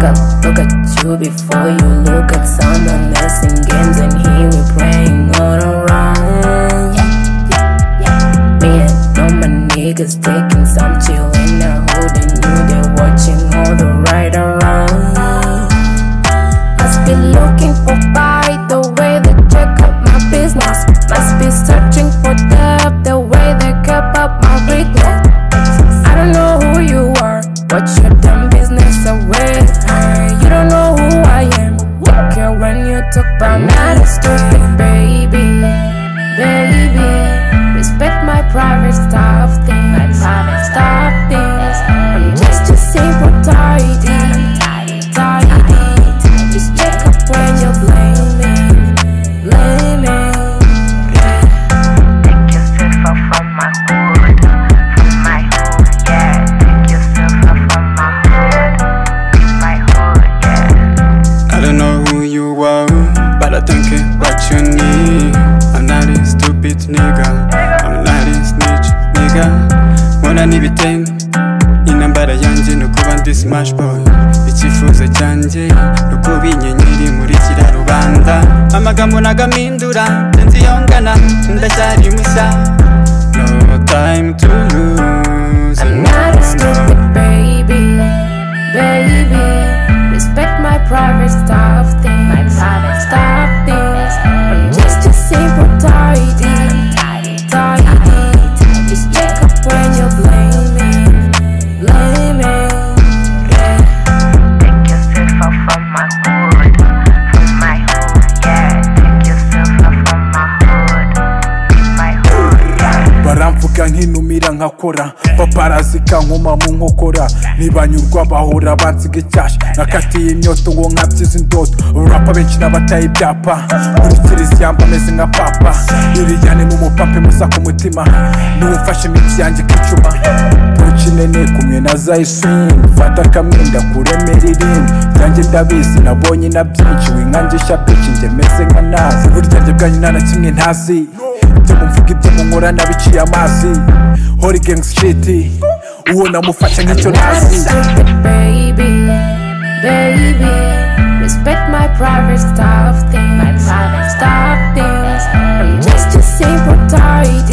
look at you before you look at someone else in games, and here we're praying all around. Me and all my niggas taking some chill in the hood, and you they're watching all the right around. Must be looking for fight the way they check up my business. Must be searching for depth the way they kept up my weakness. I don't know who you are, what's your damn business away? You don't know who I am. Don't care when you talk about not a stupid baby. Baby, respect my private stuff things. I'm just a simple tidy. Just check up when you're blaming. Take yourself off from my hood, yeah. Take yourself off from my hood, yeah. I don't know who you are, but I don't care what you need. I'm not a stupid nigga, I'm not a snitch nigga. Mbona n'ibitenge intambara yanjye nukuba ndi smash boy. Icyifuzo cyanjye nukuba inyenyeri muri kiriya rubanda. Amagambo nagamindura nzi yongana ndacyari mushya. No time to lose. I'm not a stupid baby. Respect my private stuff things. I'm just a simple tidy. Just check up when you're blaming. Take yourself off from my hood, yeah. Take yourself off from my hood, yeah. baramvuga nkinumira nkakora, paparazi kankoma mu nkokora. Ntibanyurwa bahora bansiga icyasha, nakatiye imyoto ngo nkabyize indoto. Urapa benshi n'abataye ibyapa, muri kiriziya mbameze nka papa. Liliane n'umupampe musa ku mutima, n'umfashe imitsi yanjye kicuma. Pucinene kumwe na Zayiswing, fata kamwe ndakuremera irindi. Yanjye ndabizi nabonye na byinshi, winkangisha bitch njye meze nka nazi. Burya njye bwanyu nta na kimwe ntazi, ibyo mumvuga ibyo munkora nabiciye amazi. Holy gangs shit, uwo namufashe nk'icyo nazi. Baby, respect my private stuff things. I'm just a simple tidy.